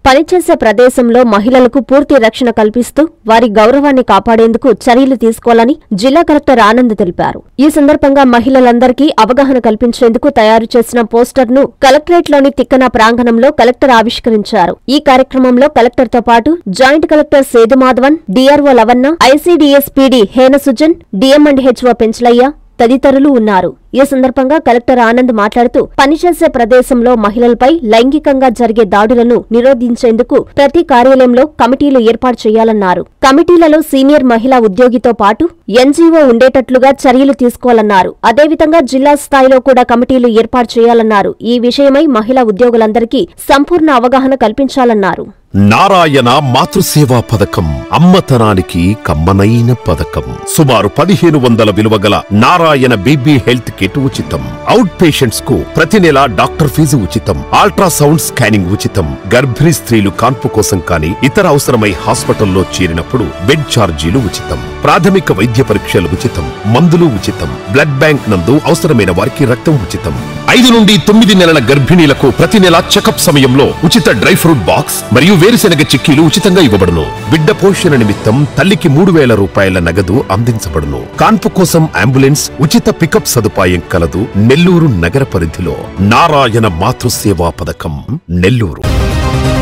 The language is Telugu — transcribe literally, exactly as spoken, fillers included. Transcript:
పనిచేసే ప్రదేశంలో మహిళలకు పూర్తి రక్షణ కల్పిస్తూ వారి గౌరవాన్ని కాపాడేందుకు చర్యలు తీసుకోవాలని జిల్లా కలెక్టర్ ఆనంద్ తెలిపారు. ఈ సందర్భంగా మహిళలందరికీ అవగాహన కల్పించేందుకు తయారు చేసిన పోస్టర్ను కలెక్టరేట్లోని తిక్కన ప్రాంగణంలో కలెక్టర్ ఆవిష్కరించారు. ఈ కార్యక్రమంలో కలెక్టర్తో పాటు joint collector Sedumadhavan, DRO Lavanna, ICDS PD Hena Sujan, DM and HO Penchalaiah తదితరులు ఉన్నారు. ఈ సందర్భంగా కలెక్టర్ ఆనంద్ మాట్లాడుతూ పనిచేసే ప్రదేశంలో మహిళలపై లైంగికంగా జరిగే దాడులను నిరోధించేందుకు ప్రతి కార్యాలయంలో కమిటీలు ఏర్పాటు చేయాలన్నారు. కమిటీలలో సీనియర్ మహిళా ఉద్యోగితో పాటు ఎన్జీఓ ఉండేటట్లుగా చర్యలు తీసుకోవాలన్నారు. అదేవిధంగా జిల్లా స్థాయిలో కూడా కమిటీలు ఏర్పాటు చేయాలన్నారు. ఈ విషయమై మహిళా ఉద్యోగులందరికీ సంపూర్ణ అవగాహన కల్పించాలన్నారు. నారాయణ మాతృసేవా పథకం అమ్మతనానికి కమ్మనైన పథకం. సుమారు పదిహేను వందల విలువగల నారాయణ బేబీ హెల్త్ కిట్ ఉచితం. అవుట్ పేషెంట్స్ కు ప్రతి నెల డాక్టర్ ఫీజు ఉచితం. అల్ట్రాసౌండ్ స్కానింగ్ ఉచితం. గర్భిణీ స్త్రీలు కాన్పు కోసం కానీ ఇతర అవసరమై హాస్పిటల్లో చేరినప్పుడు బెడ్ ఛార్జీలు ఉచితం. ప్రాథమిక వైద్య పరీక్షలు ఉచితం. మందులు ఉచితం. బ్లడ్ బ్యాంక్ నందు అవసరమైన వారికి రక్తం ఉచితం. ఐదు నుండి తొమ్మిది నెలల గర్భిణీలకు ప్రతి నెల చెకప్ సమయంలో ఉచిత డ్రై ఫ్రూట్ బాక్స్ మరియు వేరుశెనగ చిక్కీలు ఉచితంగా ఇవ్వబడును. బిడ్డ పోషణ నిమిత్తం తల్లికి మూడు వేల రూపాయల నగదు అందించబడును. కాన్పు కోసం అంబులెన్స్ ఉచిత పికప్ సదుపాయం కలదు. నెల్లూరు నగర పరిధిలో నారాయణ మాతృసేవా పథకం నెల్లూరు.